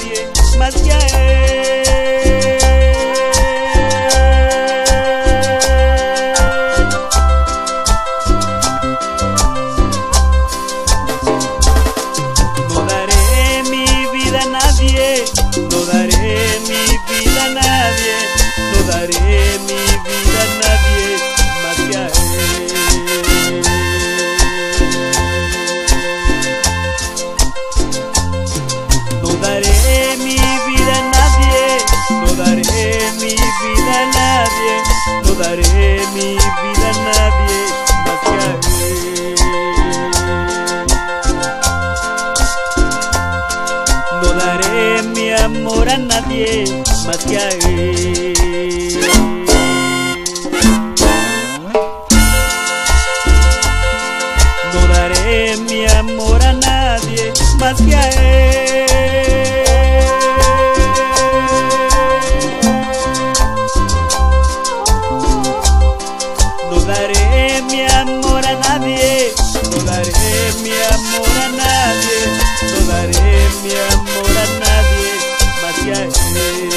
nadie más que a él. No daré mi vida a nadie, no daré mi vida a nadie, no daré mi vida a nadie más que a él. No daré mi vida a nadie, no daré mi vida a nadie, no daré mi vida a nadie más que a él. No daré mi amor a nadie más que a él. No daré mi amor a nadie más que a él. No daré mi amor a nadie, no daré mi amor a nadie, no daré mi amor a nadie más que a él.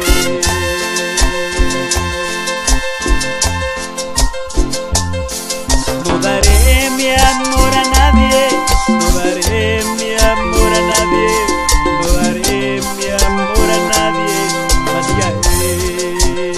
No daré mi amor a nadie, no daré mi amor a nadie, no daré mi amor a nadie más que a él.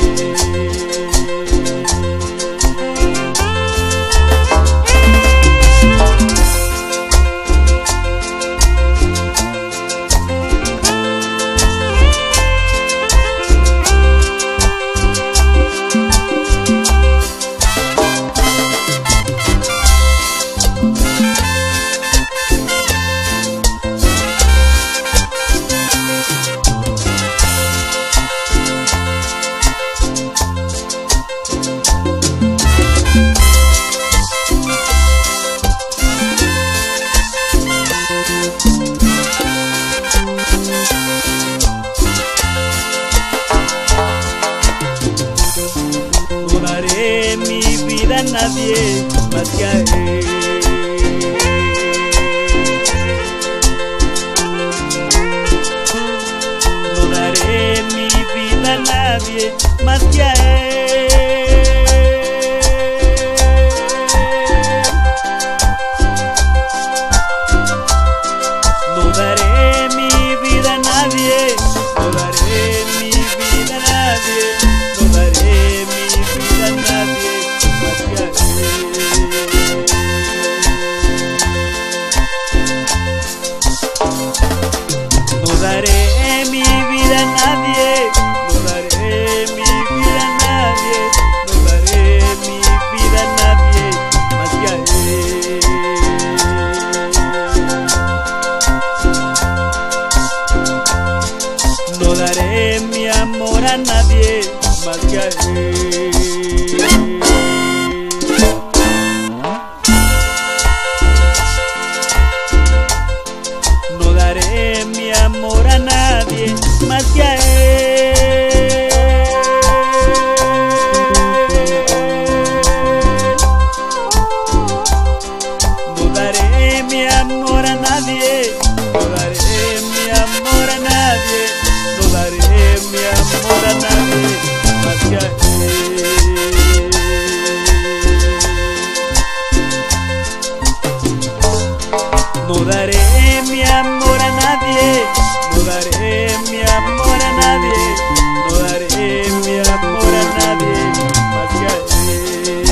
No daré mi vida a nadie más que a él. No daré mi vida a nadie más que a él. No daré mi vida a nadie, no daré mi vida a nadie, no daré mi vida a nadie más que a él. No daré mi vida a nadie, no daré mi vida a nadie, no daré mi vida a nadie más que a él. No daré mi amor a nadie más que a él. No daré mi amor a nadie más que a él. No daré mi amor a nadie, no daré mi amor a nadie, no daré mi amor a nadie más que a él. No daré mi amor a nadie, no daré mi amor a nadie, no daré mi amor a nadie más que a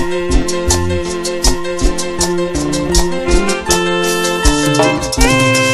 él.